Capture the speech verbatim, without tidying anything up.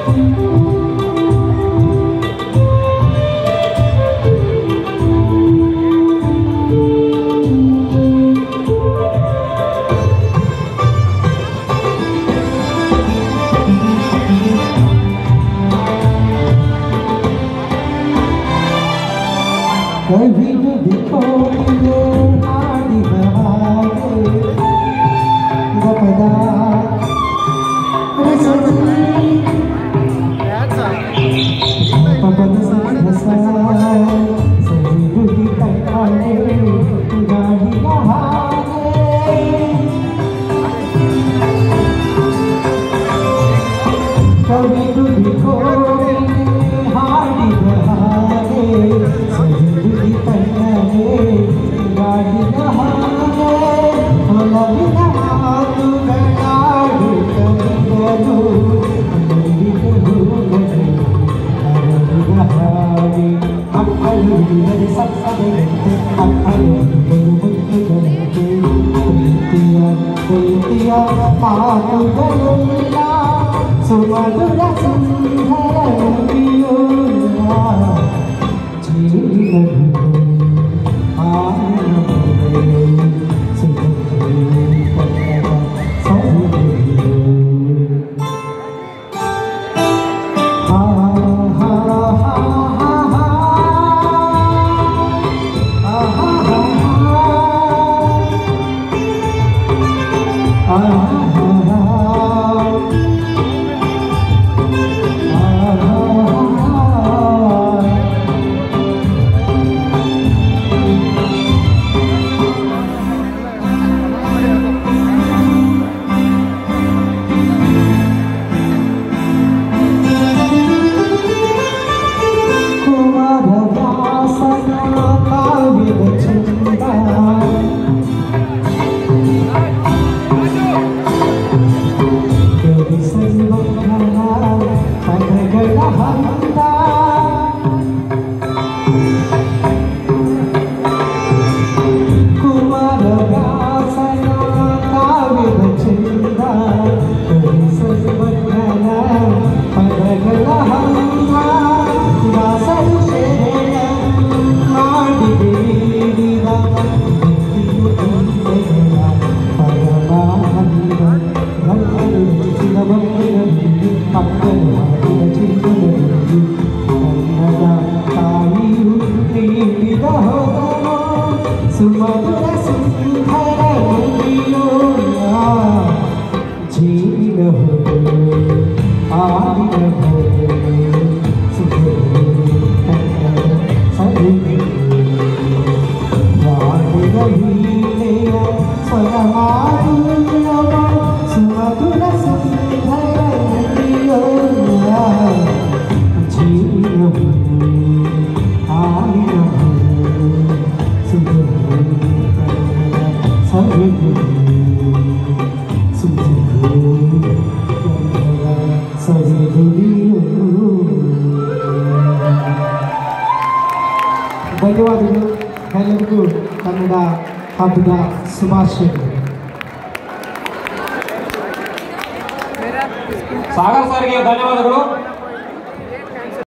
कभी भी देखो आदि बहारे गपदा रसोई पवन से हंसा सजी बुद्धि तकाने गाड़ी बहारे कभी भी देखो आदि बहारे सजी गाड़ी नहाने होला बिना तू गाड़ी करो मेरी तो लगे अरे नहाने अक्कल मेरे सब सब अक्कल मेरे मुझे प्रीतिया प्रीतिया पागल गलोला सुमधुर सुंदर पियोला जीवन ಧನ್ಯವಾದಗಳು ಎಲ್ಲರಿಗೂ ಕನ್ನಡ ಹಬ್ಬದ ಶುಭಾಶಯಗಳು. ಸಾಗರ್ ಸರ್ಗೆ ಧನ್ಯವಾದಗಳು.